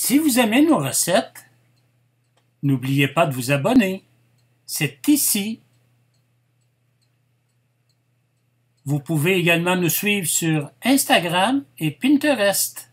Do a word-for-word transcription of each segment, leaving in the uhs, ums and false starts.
Si vous aimez nos recettes, n'oubliez pas de vous abonner. C'est ici. Vous pouvez également nous suivre sur Instagram et Pinterest.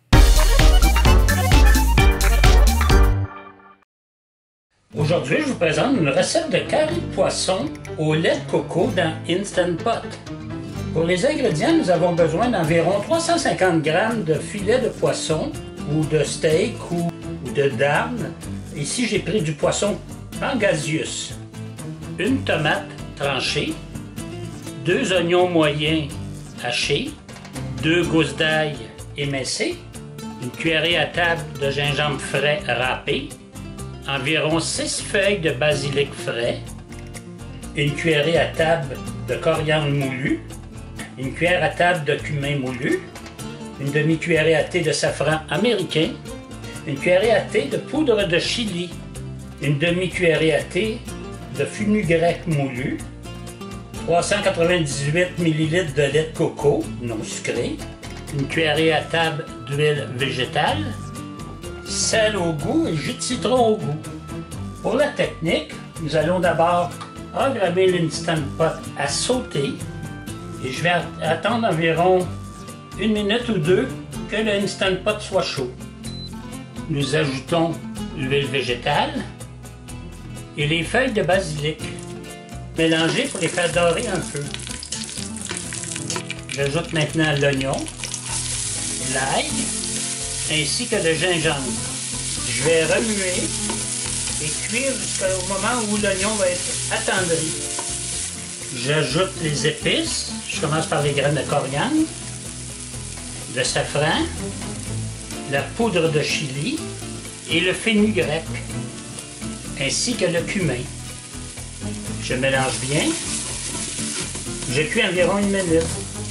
Aujourd'hui, je vous présente une recette de carré de poisson au lait de coco dans Instant Pot. Pour les ingrédients, nous avons besoin d'environ trois cent cinquante grammes de filet de poisson ou de steak ou, ou de dinde. Ici, j'ai pris du poisson pangasius, une tomate tranchée, deux oignons moyens hachés, deux gousses d'ail émincées, une cuillerée à table de gingembre frais râpé, environ six feuilles de basilic frais, une cuillerée à table de coriandre moulu, une cuillère à table de cumin moulu, une demi-cuillerée à thé de safran américain, une cuillerée à thé de poudre de chili, une demi-cuillerée à thé de fenugrec moulu, trois cent quatre-vingt-dix-huit millilitres de lait de coco non sucré, une cuillerée à table d'huile végétale, sel au goût et jus de citron au goût. Pour la technique, nous allons d'abord programmer l'Instant Pot à sauter et je vais attendre environ une minute ou deux que l'Instant Pot soit chaud. Nous ajoutons l'huile végétale et les feuilles de basilic. Mélangez pour les faire dorer un peu. J'ajoute maintenant l'oignon, l'ail, ainsi que le gingembre. Je vais remuer et cuire jusqu'au moment où l'oignon va être attendri. J'ajoute les épices. Je commence par les graines de coriandre, le safran, la poudre de chili et le fenugrec, ainsi que le cumin. Je mélange bien. Je cuis environ une minute.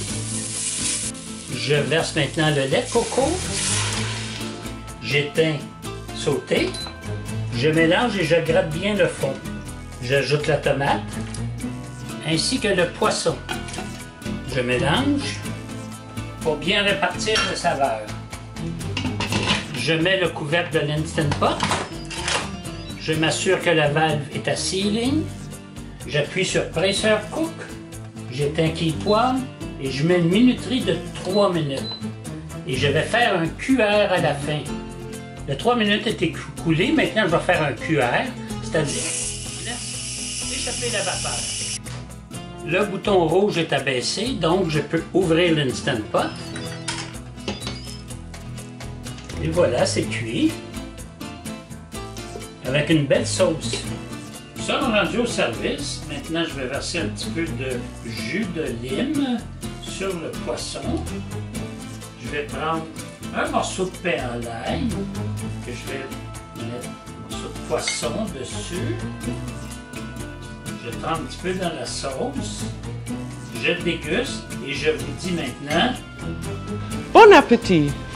Je verse maintenant le lait de coco. J'éteins sauté. Je mélange et je gratte bien le fond. J'ajoute la tomate, ainsi que le poisson. Je mélange pour bien répartir les saveurs. Je mets le couvercle de l'Instant Pot. Je m'assure que la valve est à sealing. J'appuie sur Pressure Cook. J'éteins Keep Warm et je mets une minuterie de trois minutes. Et je vais faire un Q R à la fin. Les trois minutes étaient écoulées, maintenant je vais faire un Q R, c'est-à-dire je laisse échapper la vapeur. Le bouton rouge est abaissé, donc je peux ouvrir l'Instant Pot. Et voilà, c'est cuit. Avec une belle sauce. Nous sommes rendus au service. Maintenant, je vais verser un petit peu de jus de lime sur le poisson. Je vais prendre un morceau de pain en l'ail que je vais mettre un morceau de poisson dessus. Je trempe un petit peu dans la sauce. Je déguste et je vous dis maintenant... Bon appétit!